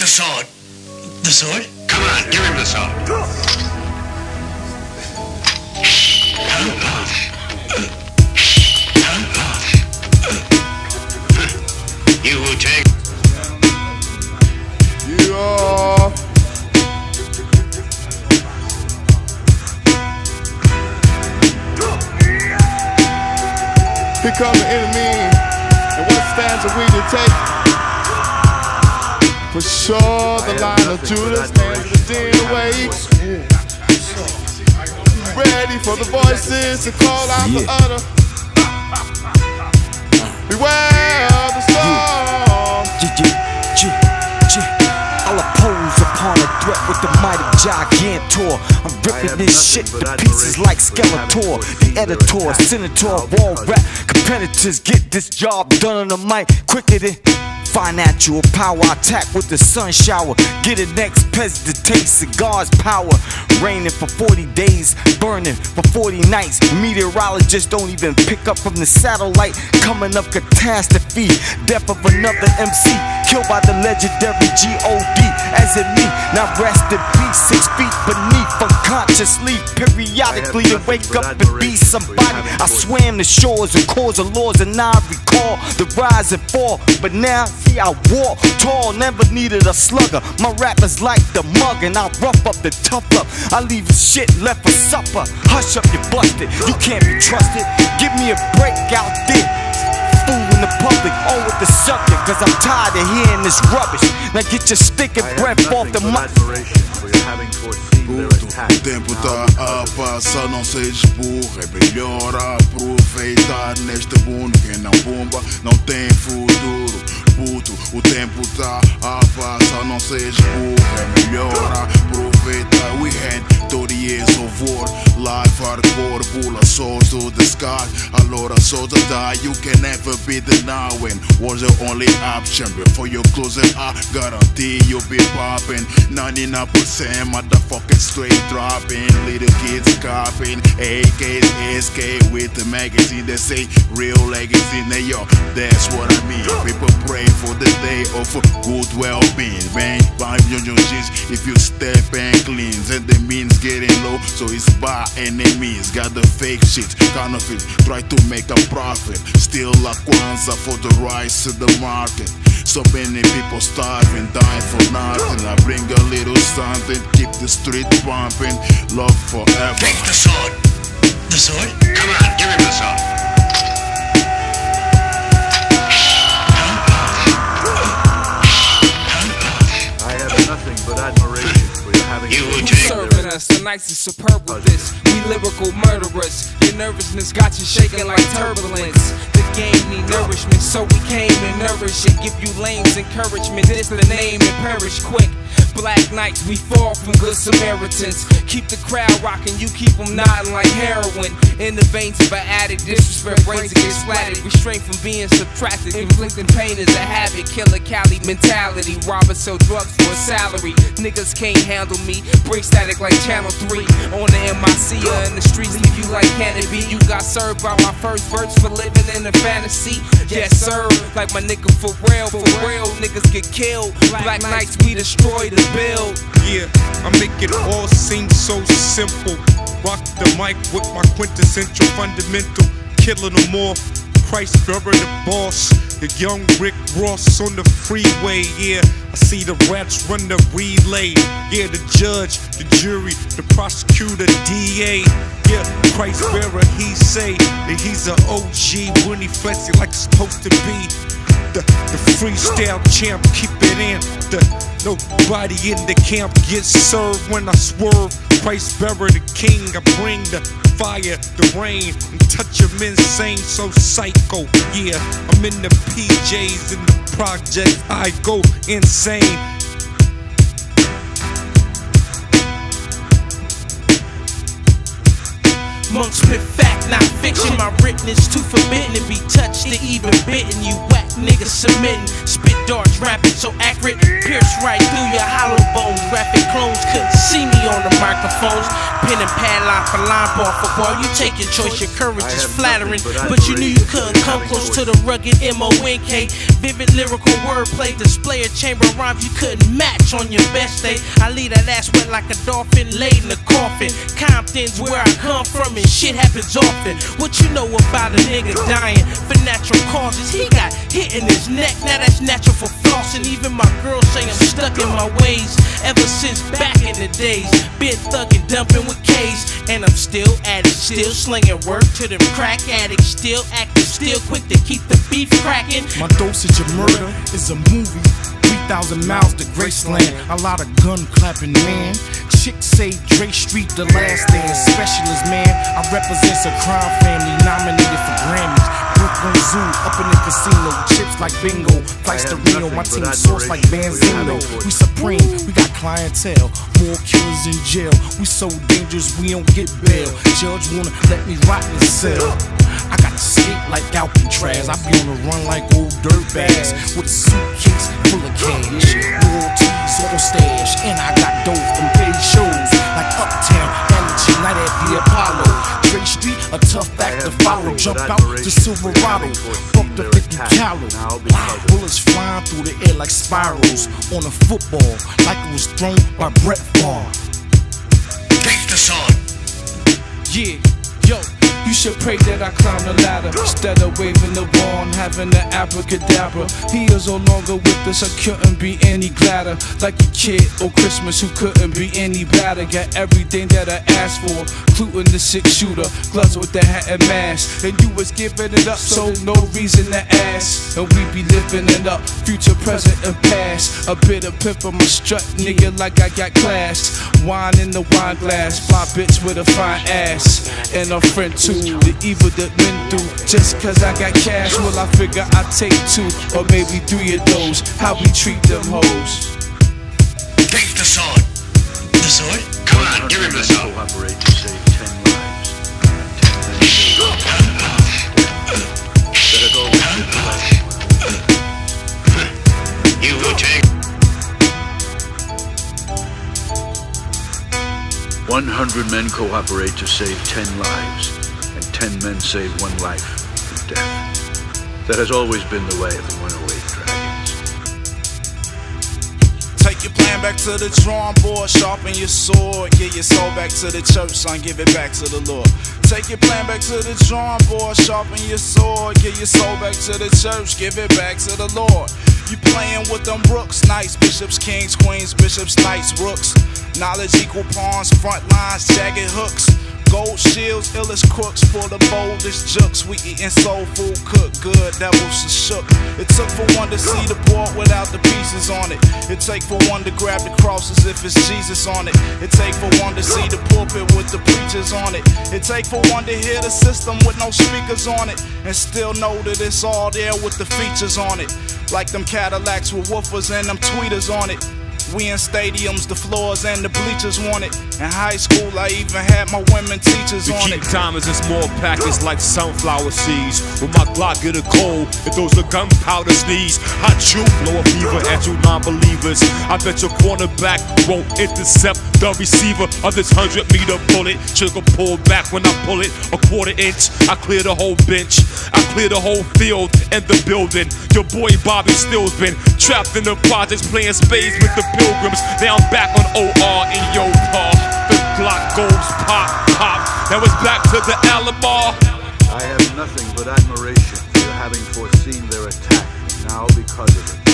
the sword. The sword? Come on, give him the sword. You who take. Yeah. Here come the enemy, and what stands are we to take? For sure, the line of Judah stands the dead away. Ready for the voices to call out the utter. Beware of the storm. I'll oppose upon a threat with the might of Gigantor. I'm ripping this shit to pieces like Skeletor. The editor, senator, wall rap competitors get this job done on the mic quicker than financial power. I attack with the sun shower. Get it next pez to take cigars power. Raining for 40 days, burning for 40 nights. Meteorologists don't even pick up from the satellite. Coming up catastrophe, death of another MC, killed by the legendary G.O.D. as in me. Now rest in peace, 6 feet beneath, unconsciously, periodically to wake up and be somebody. I swam the shores and caused the laws, and I recall the rise and fall. But now see I walk tall, never needed a slugger. My rap is like the mug, and I rough up the tough up. I leave the shit left for supper. Hush up, you busted, you can't be trusted. Give me a break out there, fool in the public, on with the subject, cause I'm tired of hearing this rubbish. Now get your stinking breath off the mic. O tempo tá a passar, não sejas burro. É melhor aproveitar neste mundo. Quem não bomba não tem futuro. Puto, o tempo tá a passar, não sejas burro. É melhor aproveitar. We had 30 years of war, life hardcore, bullet souls to the sky. A lot of souls die, you can never be denied. When was the only option before you close it? I guarantee you'll be popping 99% motherfucking straight dropping. Little kids copying AKs, SK with the magazine that say real legacy. Now yo, that's what I mean. People pray for the day of good well-being. Man, buy your jeans if you step and cleans, and the means getting low, so it's by any means. Got the fake shit, counterfeit, try to make a profit. Still a Kwanzaa for the rise to the market. So many people starving, dying for nothing. I bring a little something, keep the street pumping. Love forever. Take the sword. The sword? Come on, give him the sword. I have nothing but admiration for your having serving us, the nicest superb with this. We lyrical murderers. Your nervousness got you shaking like turbulence. The game need nourishment, so we came to nourish it. Give you lames encouragement, this the name and perish quick. Black Knights, we fall from good Samaritans. Keep the crowd rocking, you keep them nodding like heroin. In the veins of an addict, disrespect brains get splattered. Restraint from being subtracted, inflicting pain is a habit. Killer Cali mentality, robbers sell drugs for a salary. Niggas can't handle me, break static like Channel 3. On the MIC or in the streets, leave you like canopy. You got served by my first verse for living in a fantasy. Yes sir, like my nigga for real, niggas get killed. Black Knights, we destroy the build. Yeah, I make it all seem so simple. Rock the mic with my quintessential fundamental, killing them all. Christ bearer the boss, the young Rick Ross on the freeway. Yeah, I see the rats run the relay. Yeah, the judge, the jury, the prosecutor, DA. Yeah, Christ bearer, he say that he's an OG when he flexing like it's supposed to be. The freestyle champ, keep it in. Nobody in the camp gets served when I swerve. Christ bearer the king, I bring the fire, the rain, and touch them insane, so psycho. Yeah, I'm in the PJs, in the projects, I go insane. Monks spit facts fact, not fiction. My writness too forbidden to be touched or even bitten. You whack niggas submitting, spit darts, rapping so accurate, pierce right through your hollow bones. Graphic clones couldn't see me on the microphones. Pen and pad, line for line, bar for bar. You take your choice, your courage is flattering, but you knew you couldn't come close to the rugged M-O-N-K. Vivid lyrical wordplay, display a chamber of rhymes you couldn't match on your best day. I leave that ass wet like a dolphin laid in a coffin. Compton's where I come from and shit happens often. What you know about a nigga dying for natural causes? He got hit in his neck, now that's natural for flossing. Even my girls say I'm stuck in my ways ever since back in the days. Been thugging, dumping with K's, and I'm still at it, still slinging work to them crack addicts, still active, still quick to keep the beef cracking. My dosage of murder is a movie. 3,000 miles to Graceland, a lot of gun clapping, man. Chicks say Dre Street the last stand. Specialist, man, I represent a crime family nominated for Grammys. Brooklyn Zoo, up in the casino, chips like bingo. Flights to Reno, my team source like Benzino. We supreme, we got clientele, more killers in jail. We so dangerous, we don't get bail. Judge wanna let me rot in the cell. I got to skate like Alcatraz. I be on the run like old dirtbags with a suitcase full of cash, royalties on stash, and I got dough from paid shows like Uptown, Energy, Night at the Apollo. Dre Street, a tough act to follow. Jump out to Silverado, fuck the 50 cal. Bullets flying through the air like spirals on a football, like it was thrown by Brett Favre. Take the sword. Yeah, yo. You should pray that I climb the ladder instead of waving the wand, having the abracadabra. He is no longer with us, I couldn't be any gladder. Like a kid on Christmas who couldn't be any badder. Got everything that I asked for, including the 6-shooter, gloves with the hat and mask. And you was giving it up, so no reason to ask. And we be living it up, future, present, and past. A bit of pimp on my strut, nigga, like I got class. Wine in the wine glass, fly bitch with a fine ass, and a friend too. The evil that went through, just cause I got cash, well I figure I take 2 or maybe 3 of those. How we treat them hoes. Take the sword. The sword? Come on, give him the sword. Cooperate to save 10 lives. 10 men. Better go with You who take 100 men cooperate to save 10 lives, and 10 men save 1 life from death. That has always been the way of the 108 Dragons. Take your plan back to the drawing board, sharpen your sword, give your soul back to the church, son, give it back to the Lord. Take your plan back to the drawing board, sharpen your sword, give your soul back to the church, give it back to the Lord. You playing with them rooks, knights, bishops, kings, queens, bishops, knights, rooks. Knowledge equal pawns, front lines, jagged hooks. Gold shields, illest crooks, pull the boldest jukes. We eatin' soul food, cook good, devils are shook. It took for one to see the board without the pieces on it. It take for one to grab the cross as if it's Jesus on it. It take for one to see the pulpit with the preachers on it. It take for one to hear the system with no speakers on it, and still know that it's all there with the features on it. Like them Cadillacs with woofers and them tweeters on it. We in stadiums, the floors and the bleachers want it. In high school, I even had my women teachers on it. We keep diamonds in small packets like sunflower seeds. When my Glock get a cold, it throws the gunpowder sneeze. Hot you, blow a fever at you non-believers. I bet your cornerback won't intercept the receiver of this 100-meter bullet. Trigger pull back when I pull it a quarter inch. I clear the whole bench, I clear the whole field and the building. Your boy Bobby Still's been trapped in the projects playing spades with the pilgrims. Now I'm back on OR in your car. The Glock goes pop, pop. Now it's back to the Alabama. I have nothing but admiration for your having foreseen their attack, now because of it.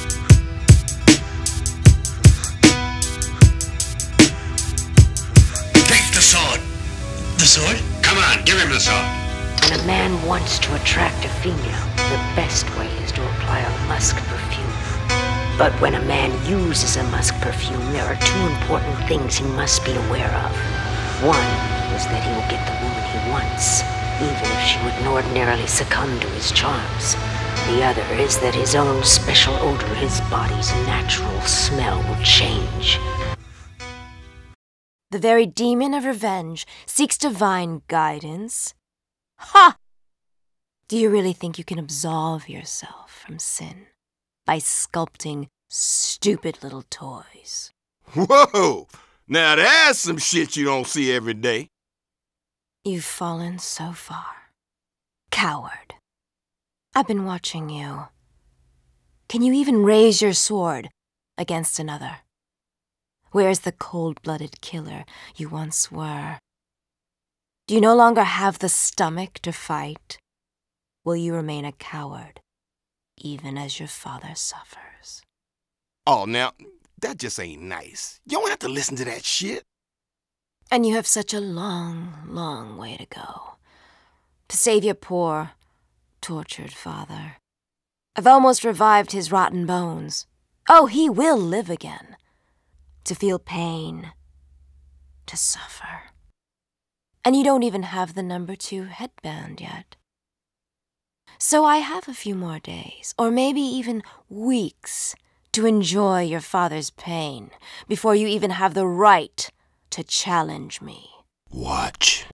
Take the sword. The sword? Come on, give him the sword. When a man wants to attract a female, the best way is to apply a musk perfume. But when a man uses a musk perfume, there are 2 important things he must be aware of. One is that he will get the woman he wants, even if she wouldn't ordinarily succumb to his charms. The other is that his own special odor, his body's natural smell, will change. The very demon of revenge seeks divine guidance Ha! Do you really think you can absolve yourself from sin by sculpting stupid little toys? Whoa! Now that's some shit you don't see every day. You've fallen so far. Coward. I've been watching you. Can you even raise your sword against another? Where's the cold-blooded killer you once were? Do you no longer have the stomach to fight? Will you remain a coward, even as your father suffers? Oh, now, that just ain't nice. You don't have to listen to that shit. And you have such a long, long way to go to save your poor, tortured father. I've almost revived his rotten bones. Oh, he will live again. To feel pain. To suffer. And you don't even have the number 2 headband yet. So I have a few more days, or maybe even weeks, to enjoy your father's pain before you even have the right to challenge me. Watch.